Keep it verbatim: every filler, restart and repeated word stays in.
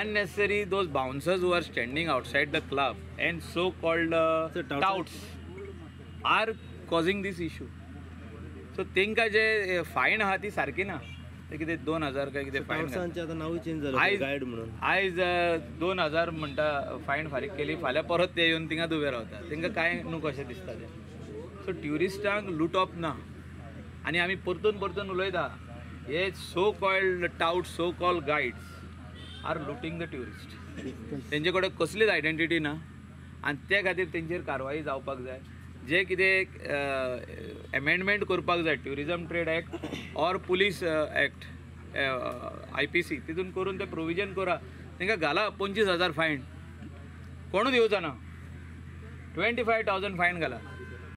unnecessary those bouncers who are standing outside the club and so called uh, So, touts- touts are causing this issue. So तेंका जे फायन आहा ती सारखी ना, ते कितें दोन हजार काय कितें फायन टाउट्सांचे आता नाव चेंज झालं आयज गाईड म्हणून. आयज अ, दोन हजार म्हणटा फायन फारीक केली, फाल्यां परत ते येवन थिंगा उबे रावता, तेंका काय न्हू कशें दिसता तें. सो ट्युरिस्टांक लुटप ना आनी आमी परतून परतून उलयता हे so called tout so called guides are looting the tourist. तेंचे कडेन कसलीच आयडेंटिटी ना आनी ते खातीर तेंचेर कारवाई जावपाक जाय. जे कितें एमेंडमेंट करपाक जाय tourism trade act or police act I P C तितून करून ते प्रोविजन करा, तांकां घाला पंचवीस हजार फायन, कोणूच येवचा ना, ट्वेंटी फायव थावजंड फायन घाला.